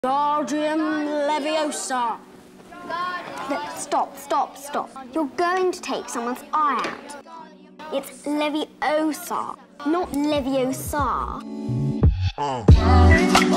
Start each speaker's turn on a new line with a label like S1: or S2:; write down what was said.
S1: Guardian leviosa.
S2: Stop. You're going to take someone's eye out. It's leviosa, not leviosaa.